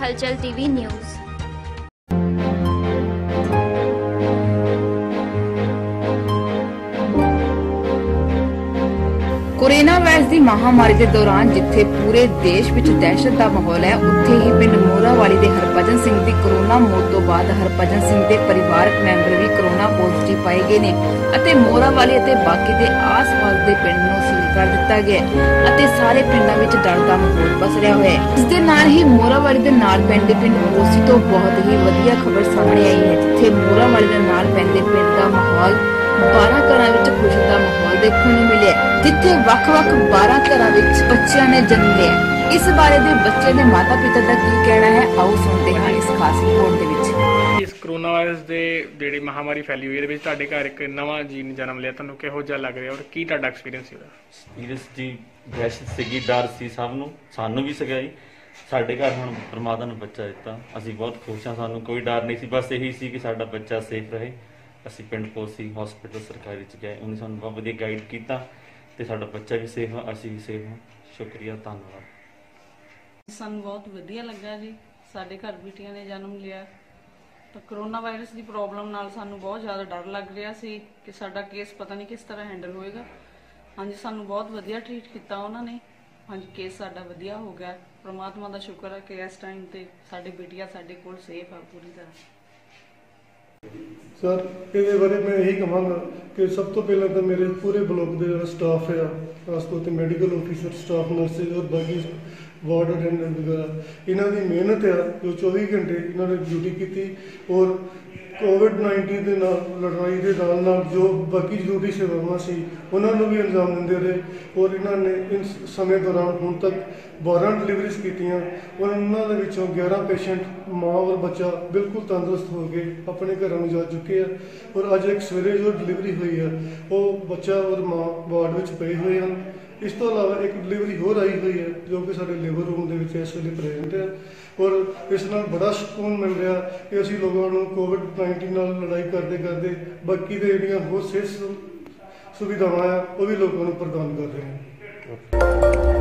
हलचल TV news. Corona virus की महामारी के दौरान जिथे पूरे देश विच दहशत का माहौल है, उत्थे ही पिंड मोरावाली के हरभजन सिंह की कोरोना मौत तो बाद हरभजन सिंह के परिवारक मैंबर भी कोरोना पॉजिटिव पाए गए ने अते मोरावाली अते बाकी के आस-पास के पिंड नूं सील कर दिता गया अते सारे पिंडां विच डर का माहौल पसरिया होया है। इस दे नाल ही मोरावाली दे नाल पैंदे पिंड कोसी तो बहुत ही वधिया खबर सामने आई है, जिथे मोरावाली दे नाल पैंदे पिंड का माहौल 12 घरां विच खुशी का माहौल देखने को मिले, जिथे वख-वख 12 घरां विच बच्चियां ने जन्म लिया। इस बारे दे बच्चे दे माता पिता का की कहना है, आओ सुनते हैं इस खास रिपोर्ट दे विच। इस कोरोना वायरस दे ਜਿਹੜੀ ਮਹਾਮਾਰੀ ਫੈਲੀ ਹੋਈ ਇਹਦੇ ਵਿੱਚ ਤੁਹਾਡੇ ਘਰ ਇੱਕ ਨਵਾਂ ਜੀ ਨੇ ਜਨਮ ਲਿਆ, ਤੁਹਾਨੂੰ ਕਿਹੋ ਜਿਹਾ ਲੱਗ ਰਿਹਾ ਔਰ ਕੀ ਤੁਹਾਡਾ ਐਕਸਪੀਰੀਅੰਸ ਸੀ ਉਹਦਾ? ਐਕਸਪੀਰੀਅੰਸ ਜੀ ਦਹਿਸ਼ਤ ਸੀਗੀ, ਡਰ ਸੀ ਸਭ ਨੂੰ, ਸਾਨੂੰ ਵੀ ਸੀਗਾ ਜੀ। ਸਾਡੇ ਘਰ ਹੁਣ ਪਰਮਾਤਮਾ ਨੇ ਬੱਚਾ ਦਿੱਤਾ, ਅਸੀਂ ਬਹੁਤ ਖੁਸ਼ ਹਾਂ, ਸਾਨੂੰ ਕੋਈ ਡਰ ਨਹੀਂ ਸੀ, ਬਸ ਇਹੀ ਸੀ ਕਿ ਸਾਡਾ ਬੱਚਾ ਸੇਫ ਰਹੇ। ਅਸੀਂ ਪਿੰਡ ਕੋਸੀ ਹਸਪੀਟਲ ਸਰਕਾਰੀ ਚ ਗਏ, ਉਹਨੇ ਸਾਨੂੰ ਬਹੁਤ ਵਧੀਆ ਗਾਈਡ ਕੀਤਾ ਤੇ ਸਾਡਾ ਬੱਚਾ ਵੀ ਸੇਫ ਆ, ਅਸੀਂ ਵੀ ਸੇਫ ਹਾਂ। ਸ਼ੁਕਰੀਆ, ਧੰਨਵਾਦ। ਸਾਨੂੰ ਬਹੁਤ ਵਧੀਆ ਲੱਗਾ ਜੀ, ਸਾਡੇ ਘਰ ਬੇਟੀਆਂ ਨੇ ਜਨਮ ਲਿਆ। ਤਾਂ ਕਰੋਨਾ ਵਾਇਰਸ ਦੀ ਪ੍ਰੋਬਲਮ ਨਾਲ ਸਾਨੂੰ ਬਹੁਤ ਜ਼ਿਆਦਾ ਡਰ ਲੱਗ ਰਿਹਾ ਸੀ ਕਿ ਸਾਡਾ ਕੇਸ ਪਤਾ ਨਹੀਂ ਕਿਸ ਤਰ੍ਹਾਂ ਹੈਂਡਲ ਹੋਏਗਾ। ਹਾਂਜੀ, ਸਾਨੂੰ ਬਹੁਤ ਵਧੀਆ ਟ੍ਰੀਟ ਕੀਤਾ ਉਹਨਾਂ ਨੇ। ਹਾਂਜੀ, ਕੇਸ ਸਾਡਾ ਵਧੀਆ ਹੋ ਗਿਆ। ਪ੍ਰਮਾਤਮਾ ਦਾ ਸ਼ੁਕਰ ਹੈ ਕਿ ਇਸ ਟਾਈਮ ਤੇ ਸਾਡੇ ਬੇਟੀਆਂ ਸਾਡੇ ਕੋਲ ਸੇਫ ਆ ਪੂਰੀ ਤਰ੍ਹਾਂ। सर ये बारे मैं यही कहूँगा कि सब तो पहले तो मेरे पूरे ब्लॉक के जो स्टाफ है, खासतौर पर मेडिकल ऑफिसर स्टाफ, नर्सिज और बाकी वार्ड अटेंडेंट वगैरह, इन्हों की मेहनत है जो 24 घंटे इन्होंने ड्यूटी की और कोविड-19 के लड़ाई के नाल जो बाकी जरूरी सेवावां सी उन्होंने भी अंजाम देंदे रहे और इन्होंने इस समय दौरान हुण तक 12 डिलीवरीज कीतियां और उन्होंने विचों 11 पेशेंट माँ और बच्चा बिल्कुल तंदुरुस्त हो गए अपने घरों में जा चुके हैं और अज एक सवेरे जो डिलीवरी हुई है वो बच्चा और माँ वार्ड में पे हुए हैं। इस तो अलावा एक डिलीवरी होर आई हुई है जो कि साडे लेबर रूम दे विच इस वेले प्रेजेंट है और इस नाल बड़ा सुकून मिल रहा कि असीं लोगों को कोविड-19 नाल लड़ाई करते करते बाकी दे जिहड़ियां होर सेहत सुविधावां आ वो भी लोगों को प्रदान कर रहे हैं।